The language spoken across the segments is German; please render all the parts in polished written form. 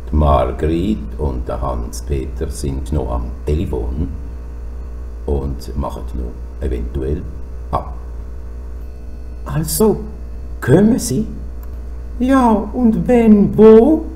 Die Margrit und der Hans-Peter sind noch am Telefon und machen noch eventuell ab. Also, kommen Sie? Ja, und wenn, wo?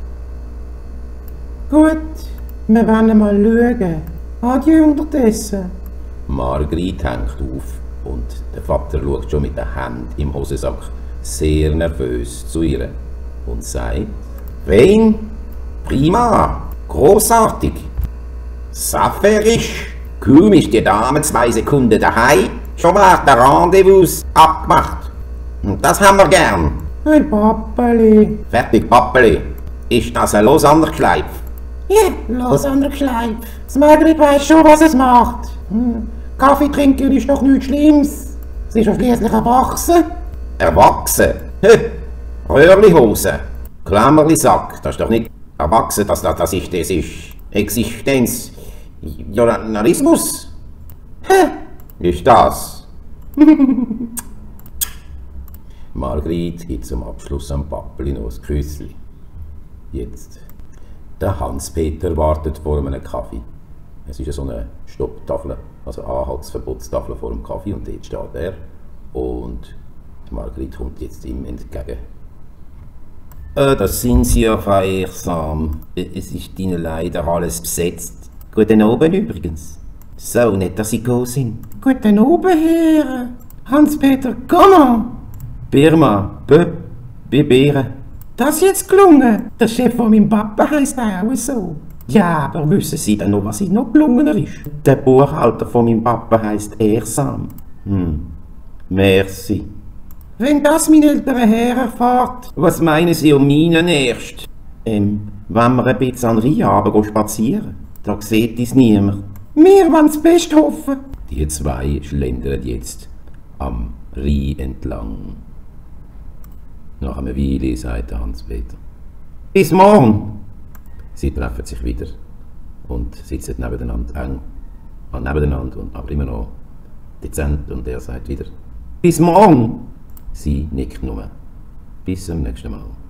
Gut, wir werden mal schauen. Adieu unterdessen. Margrit hängt auf und der Vater schaut schon mit den Händen im Hosensack sehr nervös zu ihr und sagt: Fein, prima, großartig. Saferisch, kaum ist die Dame 2 Sekunden daheim, schon wird der Rendezvous abgemacht. Und das haben wir gern. Hey Pappeli. Fertig, Pappeli. Ist das ein Lausanner Kleid? Ja, los an der Schleif. Das Margrit weiss schon, was es macht. Kaffee trinken ist doch nichts Schlimmes. Sie ist ja schliesslich erwachsen. Erwachsen? Röhrlihose. Klammerli-Sack. Das ist doch nicht erwachsen, das ist Existenz. Journalismus? Ist das? Margrit gibt zum Abschluss am Pappeli noch ein Küssli. Jetzt. Der Hans-Peter wartet vor einem Kaffee. Es ist so eine Stopptafel, also Anhaltsverbotstafel vor dem Kaffee und dort steht er. Und die Margrit kommt jetzt ihm entgegen. Das sind Sie ja vereirsam. Es ist Ihnen leider alles besetzt. Guten Abend übrigens. So, nicht, dass Sie gehen sind. Guten Abend, Herr. Hans-Peter, komm! Birma, Beere. Das ist jetzt gelungen. Der Chef von meinem Papa heisst auch so. Ja, aber wissen Sie denn noch, was Ihnen noch gelungen ist? Der Buchhalter von meinem Papa heisst Ehrsam. Merci. Wenn das mein älterer Herr erfährt. Was meinen Sie um meinen erst? Wenn wir ein bisschen an den Rhein spazieren, da sieht uns niemand. Wir wollen das Beste hoffen. Die zwei schlendern jetzt am Rhein entlang. Nach einer Weile sagt Hans-Peter: Bis morgen! Sie treffen sich wieder und sitzen nebeneinander, eng nebeneinander, aber immer noch dezent, und er sagt wieder: Bis morgen! Sie nickt nur. Bis zum nächsten Mal.